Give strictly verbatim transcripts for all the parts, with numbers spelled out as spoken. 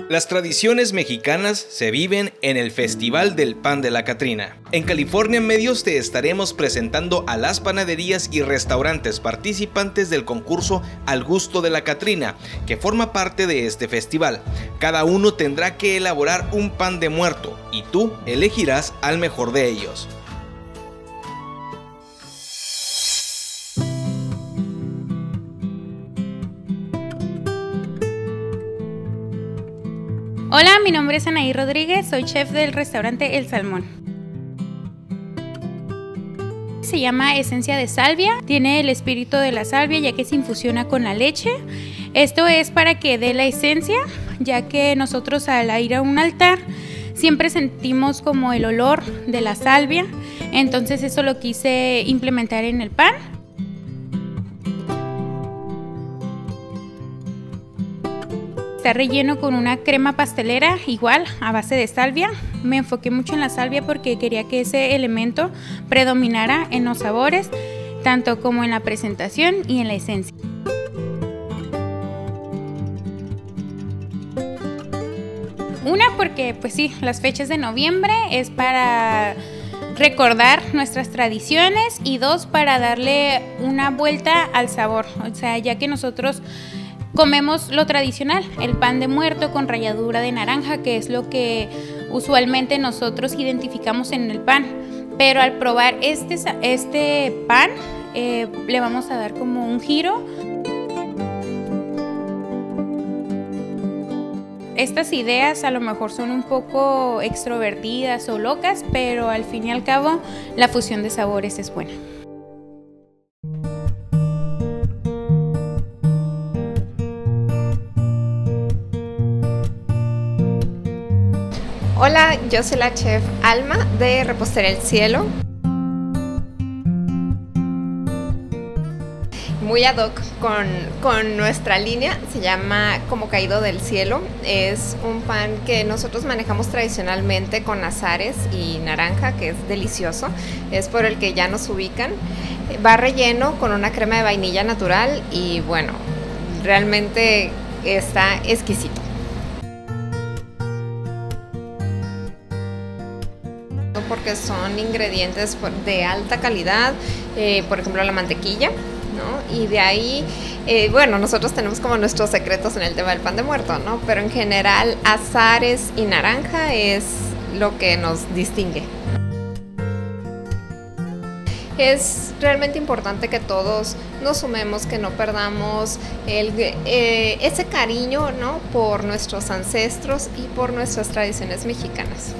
Las tradiciones mexicanas se viven en el Festival del Pan de la Catrina. En California Medios te estaremos presentando a las panaderías y restaurantes participantes del concurso Al Gusto de la Catrina, que forma parte de este festival. Cada uno tendrá que elaborar un pan de muerto y tú elegirás al mejor de ellos. Hola, mi nombre es Anaí Rodríguez, soy chef del restaurante El Salmón. Se llama esencia de salvia, tiene el espíritu de la salvia ya que se infusiona con la leche. Esto es para que dé la esencia, ya que nosotros al ir a un altar siempre sentimos como el olor de la salvia, entonces eso lo quise implementar en el pan. Está relleno con una crema pastelera, igual a base de salvia. Me enfoqué mucho en la salvia porque quería que ese elemento predominara en los sabores, tanto como en la presentación y en la esencia. Una porque, pues sí, las fechas de noviembre es para recordar nuestras tradiciones, y dos, para darle una vuelta al sabor, o sea, ya que nosotros comemos lo tradicional, el pan de muerto con ralladura de naranja, que es lo que usualmente nosotros identificamos en el pan. Pero al probar este, este pan, eh, le vamos a dar como un giro. Estas ideas a lo mejor son un poco extrovertidas o locas, pero al fin y al cabo la fusión de sabores es buena. Hola, yo soy la chef Alma de Repostería El Cielo. Muy ad hoc con, con nuestra línea, se llama Como Caído del Cielo. Es un pan que nosotros manejamos tradicionalmente con azares y naranja, que es delicioso, es por el que ya nos ubican. Va relleno con una crema de vainilla natural y bueno, realmente está exquisito. Porque son ingredientes de alta calidad, eh, por ejemplo la mantequilla, ¿no? Y de ahí, eh, bueno, nosotros tenemos como nuestros secretos en el tema del pan de muerto, ¿no? Pero en general azares y naranja es lo que nos distingue. Es realmente importante que todos nos sumemos, que no perdamos el, eh, ese cariño, ¿no? Por nuestros ancestros y por nuestras tradiciones mexicanas.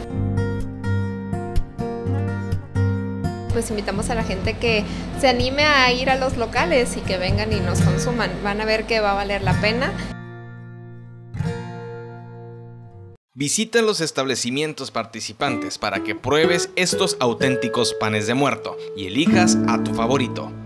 Pues invitamos a la gente que se anime a ir a los locales y que vengan y nos consuman. Van a ver que va a valer la pena. Visita los establecimientos participantes para que pruebes estos auténticos panes de muerto y elijas a tu favorito.